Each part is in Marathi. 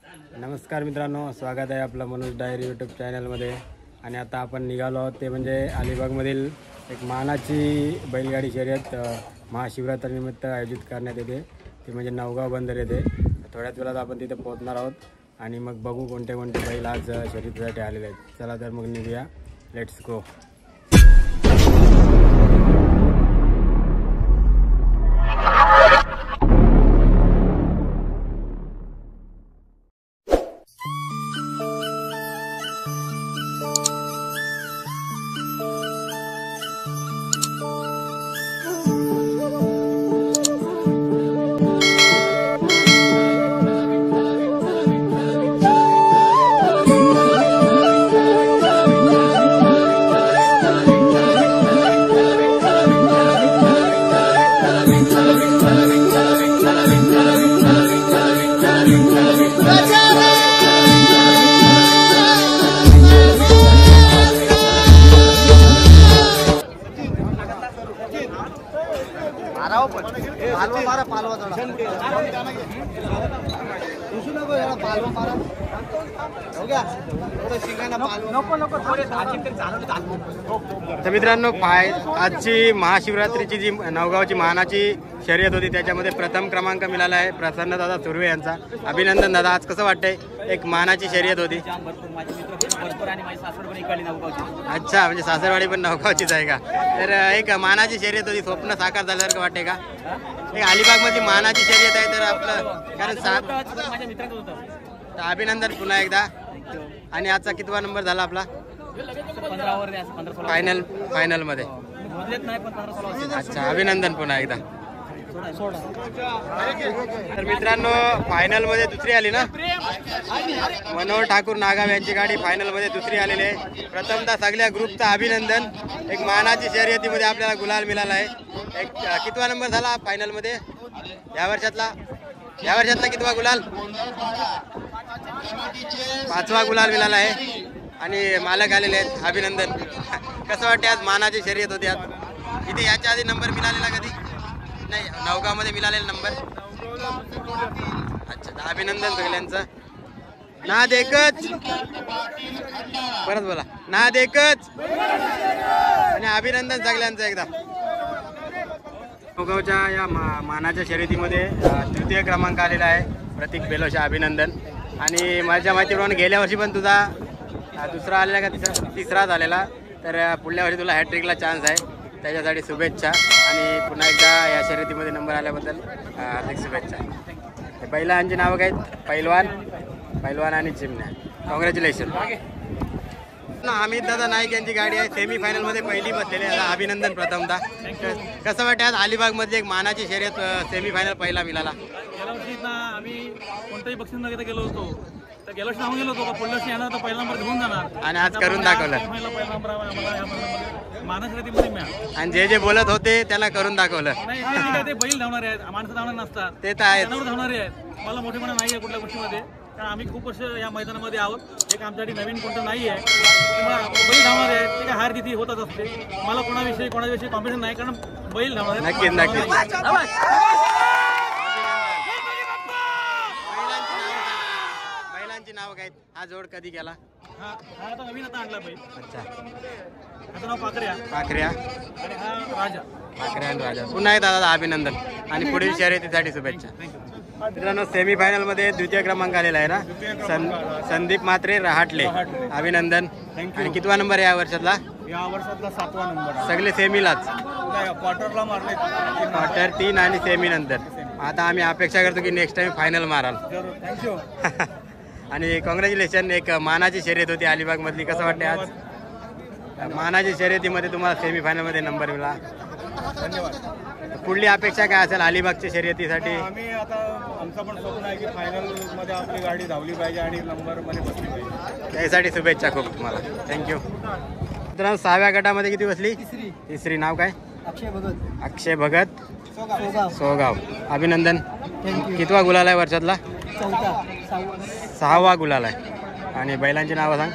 नमस्कार मित्रांनो, स्वागत आहे आपलं मनोज डायरी यूट्यूब चॅनलमध्ये. आणि आता आपण निघालो आहोत ते म्हणजे अलिबागमधील एक मानाची बैलगाडी शर्यत महाशिवरात्रीनिमित्त आयोजित करण्यात येते. ती म्हणजे नवगाव बंदर येते. थोड्याच वेळात आपण तिथे पोहोचणार आहोत आणि मग बघू कोणते कोणते बैल आज शर्यतीसाठी आलेले आहेत. चला तर मग निघूया, लेट्स गो. तर मित्रांनो, आजची महाशिवरात्रीची जी नवगावची मानाची शर्यत होती त्याच्यामध्ये प्रथम क्रमांक मिळाला आहे प्रसन्नदादा सुर्वे यांचा. अभिनंदन दादा. आज कसं वाटतंय, एक मानाची शर्यत होती? अच्छा, म्हणजे सासरवाडी पण नवगावचीच आहे का? तर एक मानाची शर्यत होती, स्वप्न साकार झाल्यासारखं वाटते का? एक अलिबाग मध्ये मानाची शर्यत आहे तर आपलं कारण अभिनंदन पुन्हा एकदा. आणि आजचा कितवा नंबर झाला आपला? फायनल मध्ये. अच्छा, अभिनंदन पुन्हा एकदा. तर मित्रांनो, फायनल मध्ये दुसरी आली ना, मनोहर ठाकूर नागाव यांची गाडी फायनल मध्ये दुसरी आलेली आहे. प्रथमतः सगळ्या ग्रुपचं अभिनंदन. एक मानाची शर्यतीमध्ये आपल्याला गुलाल मिळाला आहे. एक कितवा नंबर झाला फायनल मध्ये या वर्षातला कितवा गुलाल? 5वा गुलाल मिळाला आहे. आणि मालक आलेले आहेत, अभिनंदन. कसं वाटते, आज मानाची शर्यत होती. आज इथे याच्या आधी नंबर मिळालेला कधी नाही? नवगावमध्ये मिळालेला नंबर. अच्छा, अभिनंदन सगळ्यांचं. नाद एकच, परत बोला, नाद एकच. आणि अभिनंदन सगळ्यांचं एकदा. नवगावच्या या मानाच्या शर्यतीमध्ये तृतीय क्रमांक आलेला आहे प्रतीक बेलोशा. अभिनंदन. आणि माझ्या माहितीप्रमाणे गेल्या वर्षी पण तुझा दुसरा आलेला का तिसरा झालेला, तर पुढल्या वर्षी तुला हॅट्रिकला चान्स आहे. त्याच्यासाठी शुभेच्छा. आणि पुन्हा एकदा या शर्यतीमध्ये नंबर आल्याबद्दल हार्दिक शुभेच्छा. बैलांची नावं काय? पैलवान आणि चिमण्या. कॉंग्रॅच्युलेशन. अमित दादा नाईक यांची गाडी आहे, सेमीफायनलमध्ये पहिली बसलेली आहे. अभिनंदन प्रथमतः. कसं वाटतं, आज अलिबागमध्ये एक मानाची शर्यत सेमीफायनल पहिला मिळाला? गेल्या वर्षी आम्ही कोणत्याही बक्षीस न घेता गेलो होतो, तर गेल्या वर्षी गेलो होतो का पुढल्या वर्षी येणार तर पहिला नंबर घेऊन जाणार. आणि आज करून दाखवलं. पहिला नंबर आम्हाला मानस शर्यतीमध्ये मिळाला. आणि जे बोलत होते त्याला करून दाखवलं. नाही, ते बैल धावणारे आहेत, माणसं धावणार नसतात. ते तर आहे, धावणारे आहेत. मला मोठेपणा नाही आहे कुठल्या गोष्टीमध्ये, कारण आम्ही खूप वर्ष या मैदानामध्ये आहोत. एक आमच्यासाठी नवीन कोणतं नाही आहे. बैल धावणारे आहेत, ते काय हार जिथे होतच असते. मला कोणाविषयी कॉम्पिटिशन नाही, कारण बैल धावणार आहे. नक्कीच. नाव काय? हा जोड कधी केला? आता नवीन आणला बैल. अच्छा, आता नाव पाखऱ्या आणि हा राजा. पाखऱ्या आणि राजा. पुन्हा एकदा दादा अभिनंदन आणि पुढील शर्यतीसाठी शुभेच्छा. मित्रांनो, सेमीफायनल मध्ये द्वितीय क्रमांक आलेला आहे ना, संदीप मात्रे रहाटले. अभिनंदन. आणि कितवा नंबर आहे या वर्षातला? या वर्षातला 7वा नंबर. सगळे सेमीलाच? क्वार्टरला मारले, क्वार्टर 3 आणि सेमी नंतर. आता आम्ही अपेक्षा करतो की नेक्स्ट टाइम फायनल माराल. थँक्यू. आणि कॉंग्रॅच्युलेशन. एक मानाची शर्यत होती अलिबाग मधली. कसं वाटते आज मानाची शर्यतीमध्ये तुम्हाला सेमीफायनलमध्ये नंबर मिळाला? धन्यवाद. पुढली अपेक्षा काय असेल अलिबागच्या शर्यतीसाठी? आम्ही आता आमचं पण स्वप्न आहे की फायनलमध्ये आपली गाडी धावली पाहिजे आणि नंबरमध्ये बसली पाहिजे. त्यासाठी शुभेच्छा खूप तुम्हाला. थँक्यू. मित्रांनो, 6व्या गटामध्ये किती बसली? तिसरी. नाव काय? अक्षय भगत सोगाव. अभिनंदन. कितवा गुलाल आहे वर्षातला? 6वा गुलाल आहे. आणि बैलांची नावं सांग.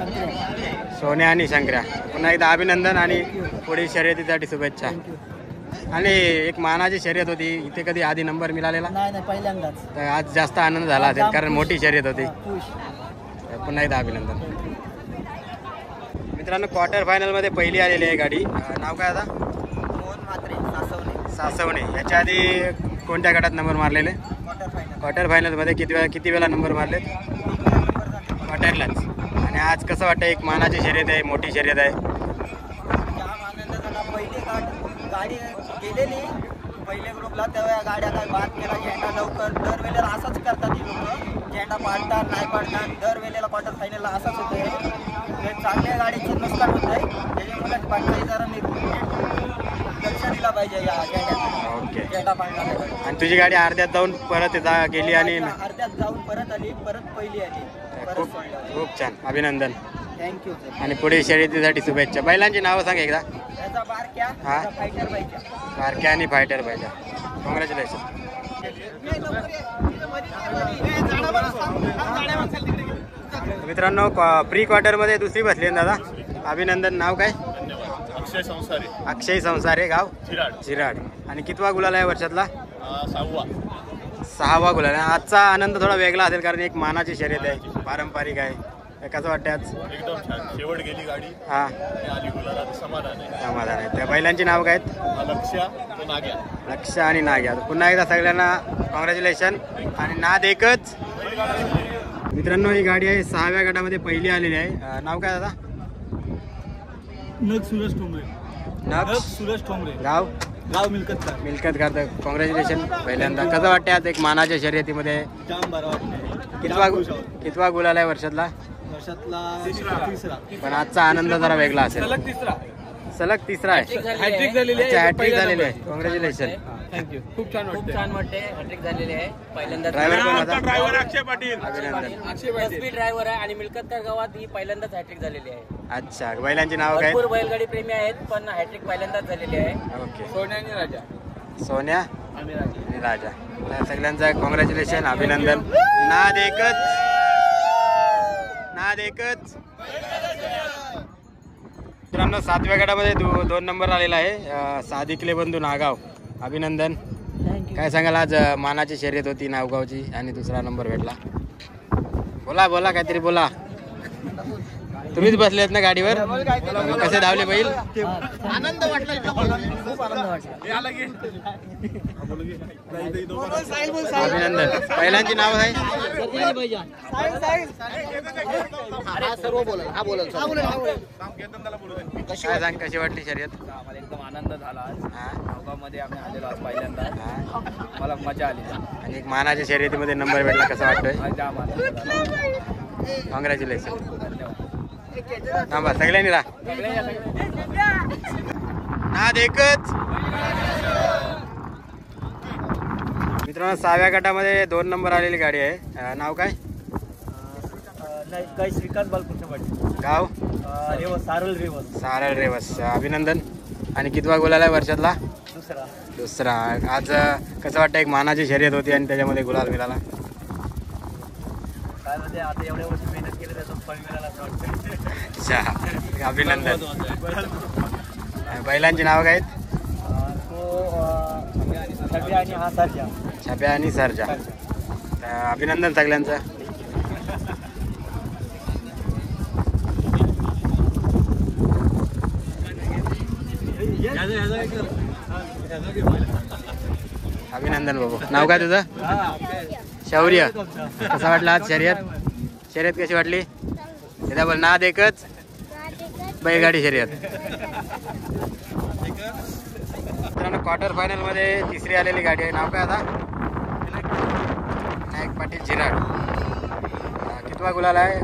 सोन्या आणि शंकर्या. पुन्हा एकदा अभिनंदन आणि पुढील शर्यतीसाठी शुभेच्छा. आणि एक मानाची शर्यत होती इथे, कधी आधी नंबर मिळालेला? नाही पहिल्यांदाच. तर आज जास्त आनंद झाला असेल कारण मोठी शर्यत होती. खुश. पुन्हा एकदा अभिनंदन. मित्रांनो, क्वार्टर फायनलमध्ये पहिली आलेली आहे गाडी. नाव काय आता? मोहन म्हात्रे, सासवणे. सासवणे. याच्या आधी कोणत्या गटात नंबर मारलेले? Quarter final. क्वार्टर फायनलमध्ये किती वेळा नंबर मारले? क्वार्टरलाच. आणि आज कसं वाटतं, एक मानाची शर्यत आहे, मोठी शर्यत आहे? जाम आनंद झाला. पहिली गाडी गेलेली पहिले ग्रुपला, तेव्हा गाड्या काय बाद केला झेंडा लवकर. दरवेळेला असंच करतात ही लोक, झेंडा पाडतात नाही पाडतात. दरवेळेला क्वार्टर फायनलला असंच होतं. ते चांगल्या गाडीचे नुकसान होत आहे, त्याच्यामुळे पाडताही जरा लक्ष दिला पाहिजे या झेंड्यात. ओके. झेंडा पाडण्यासाठी. आणि तुझी गाडी अर्ध्यात जाऊन परत गेली आणि अर्ध्यात जाऊन परत आली, परत पहिली आली, परत खूप सोडलं. खूप छान, अभिनंदन. Thank you sir. आणि पुढे शर्यतीसाठी शुभेच्छा. बैलांची नावं सांग एकदा. त्याचा बारक्या, हा. त्याचा फायटर पाहिजे. बारक्या आणि फायटर पाहिजे. कॉंग्रॅच्युलेशन. मित्रांनो, प्री क्वार्टरमध्ये दुसरी बसली ना दादा, अभिनंदन. नाव काय? अक्षय संसारे, अक्षय संसारे, गाव चिराड. चिराड. आणि कितवा गुलाल आहे वर्षातला? 6वा. गुलाल आहे. आजचा आनंद थोडा वेगळा असेल कारण एक मानाची शर्यत आहे, पारंपरिक आहे. कसं वाटतं आज? एकदम छान. शेवट गेली गाडी हा, आली गुलाला, समाधान आहे. समाधान आहे. त्या बैलांची नाव काय आहेत? लक्ष्या तो नाग्या. लक्ष आणि नाग्या. पुन्हा एकदा सगळ्यांना कॉंग्रॅच्युलेशन आणि नाद एकच. मित्रांनो, ही गाडी आहे 6व्या गटामध्ये पहिली आलेली आहे. नाव काय दादा? नग सुरेश ठोंबरे. नग सुरेश ठोंबरे, गाव गाव मिलकत. मिल्कत करतं. कॉंग्रॅच्युलेशन पहिल्यांदा. कसं वाटतं आज एक मानाच्या शर्यतीमध्ये? जाम बरं वाटतं. कितवा गुलाल आहे वर्षातला? वर्षातला तिसरा. पण आजचा आनंद जरा वेगळा असेल. सलग तिसरा आहे. हॅट्रिक झालेली आहे. अच्छा, हॅट्रिक झालेली आहे. कॉंग्रॅच्युलेशन. थँक्यू. खूप छान वाटते. हॅट्रिक झालेली आहे पहिल्यांदा. ड्रायव्हर कोण होता? ड्रायव्हर अक्षय पाटील. अभिनंदन. एसपी ड्रायव्हर आहे आणि मिलकतकर गावात ही पहिल्यांदाच हॅट्रिक झालेली आहे. अच्छा, बैलांची नाव काय? भरपूर बैलगाडी प्रेमी आहेत पण हॅट्रिक पहिल्यांदाच झालेली आहे. ओके. सोन्या आणि राजा. सोन्या आम्ही राजा. आणि राजा. तर सगळ्यांचं कॉंग्रॅच्युलेशन, अभिनंदन. नाद एकच, नाद एकच. मित्रांनो, 7व्या गटामध्ये 2 नंबर आलेला आहे. सादिकले बंधू नागाव, अभिनंदन. काय सांगाल, आज मानाची शर्यत होती नावगावची आणि दुसरा नंबर भेटला. बोला बोला, काहीतरी बोला. तुम्हीच बसलेत ना गाडीवर? कसे धावले बैल? आनंद वाटला. खूप आनंद वाटला. अभिनंदन. बैलांची नाव आहे? काय सांग, कशी वाटली शर्यत? आम्हाला एकदम आनंद झाला. हा, नावगावमध्ये आम्ही आलेलो आज पहिल्यांदा. हा. मला मजा आली. आणि एक मानाच्या शर्यतीमध्ये नंबर भेटला, कसं वाटतोय? जाम आनंद झाला. कॉंग्रॅच्युलेशन. थांबा, सगळ्यांनी राहा. नाद एकच. मित्रांनो, 6व्या गटामध्ये 2 नंबर आलेली गाडी आहे. नाव काय? काही श्रीकांत बालकृष्ण पाटील. गाव? रेवस, सारल रेवस. सारळ रेवस. अभिनंदन. आणि कितवा गुलाल आहे वर्षातला? दुसरा. आज कसं वाटतं, एक मानाची शर्यत होती आणि त्याच्यामध्ये गुलाल मिळाला? काय म्हणजे आता एवढ्या वर्षी मेहनत केली त्याचं फळ मिळालं असं वाटतं. अच्छा, अभिनंदन. बैलांची नाव काय आहेत? तो छब्या आणि हा सरजा. छाप्या आणि सरजा. अभिनंदन सगळ्यांचं. अभिनंदन बाबू. नाव काय तुझं? शौर्य. कसं वाटलं आज शर्यत? शर्यत कशी वाटली? एकदा बोल. नाद एकच, बैलगाडी शर्यत. मित्रांनो, क्वार्टर फायनल मध्ये तिसरी आलेली गाडी आहे. नाव काय आता? नायक पाटील चिराड. कितवा गुलाल आहे?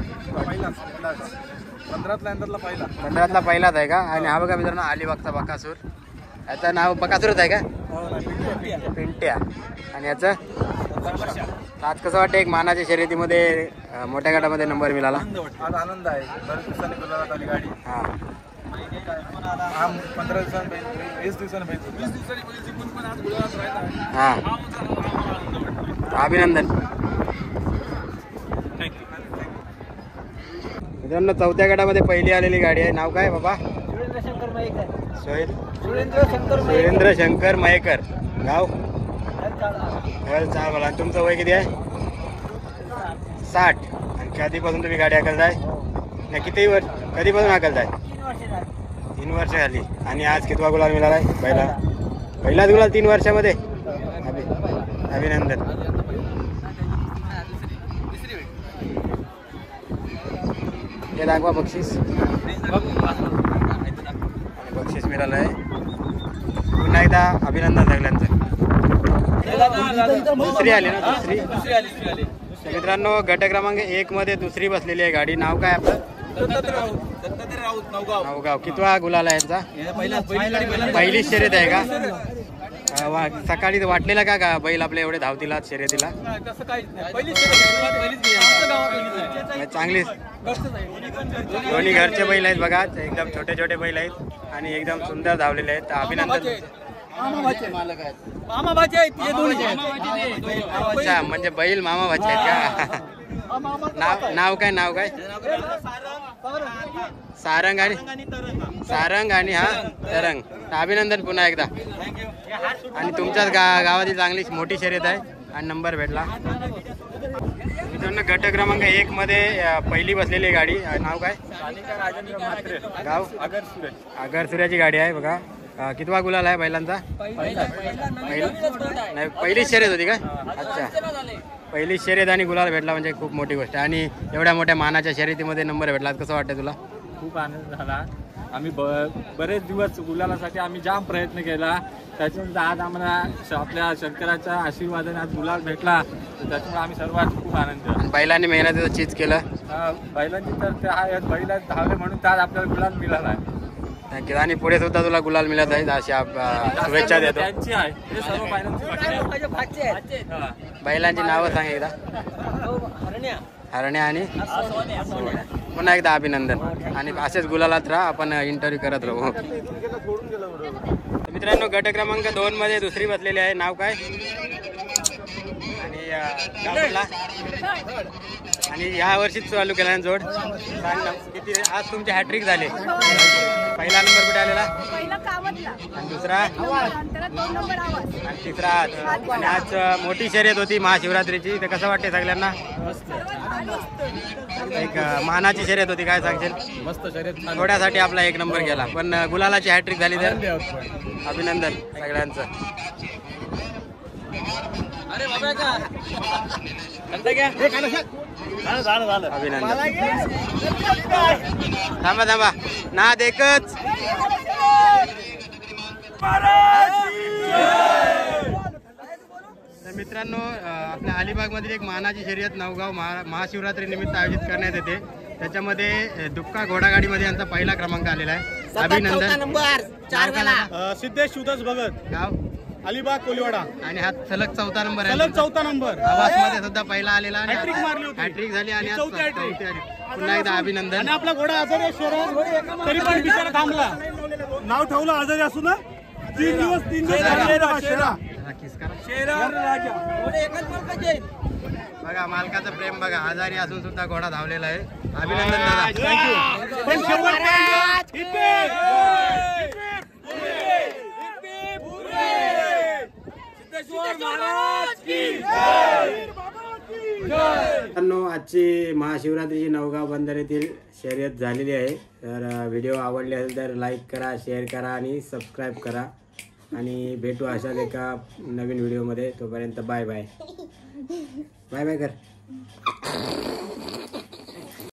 15तला पहिलाच आहे का? आणि हा बघा मित्रांनो, अलिबागचा बकासूर. याचं नाव बकासूरच आहे का? पिंट्या. आणि याचं? आज कसं वाटतं, एक मानाच्या शर्यतीमध्ये मोठ्या गटामध्ये नंबर मिळाला? आज आनंद आहे. बऱ्याच दिवसांनी गुलाबात आली गाडी. हा, 15 दिवसांनी 20 दिवसांनी पण आज गुलाबात राहिला. हा, अभिनंदन. मित्रांनो, 4थ्या गटामध्ये पहिली आलेली गाडी आहे. नाव काय बाबा? शंकर माईक आहे. सुरेंद्र शंकर मयेकर, गाव चाल. आणि तुमचं वय किती आहे? 60. आणि कधीपासून तुम्ही गाडी हाकलताय? नाही, किती वर्ष कधीपासून हाकलताय? 3 वर्ष झाली. आणि आज कितवा गुलाल मिळाला आहे? पहिलाच गुलाल 3 वर्षामध्ये. अभिनंदन. हे दाखवा बक्षीस. बक्षीस मिळालं आहे. पुन्हा एकदा अभिनंदन सगळ्यांचं. दुसरी आली ना? दुसरी. मित्रांनो, गट क्रमांक 1 मध्ये दुसरी बसलेली आहे गाडी. नाव काय आपलं? नवगाव. कितवा गुलाल आहे यांचा? पहिलीच शर्यत आहे का? सकाळी वाटलेला का बैल आपले एवढे धावतीला शर्यतीला? चांगली. दोन्ही घरचे बैल आहेत बघा, एकदम छोटे छोटे बैल आहेत आणि एकदम सुंदर धावलेले आहेत. अभिनंदन. अच्छा, म्हणजे बैल मामा भाचे आहेत का? नाव काय? सारंग आणि हा तरंग. अभिनंदन पुन्हा एकदा. आणि तुमच्याच गावातील चांगली मोठी शर्यत आहे आणि नंबर भेटला. मित्रांनो, गट क्रमांक 1 मध्ये पहिली बसलेली गाडी. नाव काय? गाव आगर सूर्याची गाडी आहे बघा. कितवा गुलाल आहे बैलांचा? नाही, पहिलीच शर्यत होती का? अच्छा, पहिली शर्यत आणि गुलाल भेटला म्हणजे खूप मोठी गोष्ट आहे. आणि एवढ्या मोठ्या मानाच्या शर्यतीमध्ये नंबर भेटला, कसं वाटतं तुला? खूप आनंद झाला. आम्ही बरेच दिवस गुलालासाठी आम्ही जाम प्रयत्न केला. त्याच्यानंतर आज आम्हाला आपल्या शंकराच्या आशीर्वादाने आज गुलाल भेटला, तर त्याच्यामुळे आम्ही सर्वात खूप आनंद. बैलांनी मेहनतीचं चीज केलं. बैलांची तर ते आहे, बैला धावले म्हणून त्यात आपल्याला गुलाल मिळाला आहे. नक्कीच. आणि पुढे सुद्धा तुला गुलाल मिळत आहे अशा शुभेच्छा देतो. त्यांची आहे हे सर्व बैलांची. बैलांची नावं सांग एकदा. हरण्या आणि पुन्हा एकदा अभिनंदन. आणि असेच गुलालात राहा, आपण इंटरव्ह्यू करत राहू. मित्रांनो, गट क्रमांक 2 मध्ये दुसरी बसलेली आहे. नाव काय? आणि या वर्षीच चालू केला जोड. सांग ना किती आज तुमची हॅट्रिक झाली? पहिला नंबर कुठे आलेला? आणि दुसरा आणि तिसरा. आणि आज मोठी शर्यत होती महाशिवरात्रीची, तर कसं वाटते सगळ्यांना? एक मानाची शर्यत होती, काय सांगशील? मस्त शर्यत. थोड्यासाठी आपला 1 नंबर गेला, पण गुलालाची हॅट्रिक झाली तर अभिनंदन सगळ्यांचं. अभिनंदन. थांबा ना देखच. तर मित्रांनो, आपल्या अलिबाग मधील एक मानाची शर्यत नवगाव महाशिवरात्री निमित्त आयोजित करण्यात येते. त्याच्यामध्ये दुक्का घोडागाडीमध्ये यांचा पहिला क्रमांक आलेला आहे. अभिनंदन. सिद्धेश शिवदास भगत, गाव अलिबाग कोलीवाडा. आणि हा सलग 4था नंबर आहे. सलग 4था नंबर. आवाज मध्ये सुद्धा पहिला आलेला आणि हॅट्रिक मारली होती. हॅट्रिक झाली आणि आज चौथी हॅट्रिक. चौथी हॅट्रिक. पुन्हा एकदा अभिनंदन. आणि आपला घोडा आजारी आहे शहरात, तरी पण बिचारा थांबला. नाव ठेवलं आजारी असून 3 दिवस बघा मालकाचं प्रेम बघा. आजारी असून सुद्धा घोडा धावलेला आहे. अभिनंदन दादा. आजची महाशिवरात्रीची नवगाव बंदर येथील शर्यत झालेली आहे. तर व्हिडिओ आवडले असेल तर लाईक करा, शेअर करा आणि सबस्क्राईब करा. आणि भेटू अशाच एका नवीन व्हिडिओमध्ये. तोपर्यंत बाय बाय. बाय बाय कर.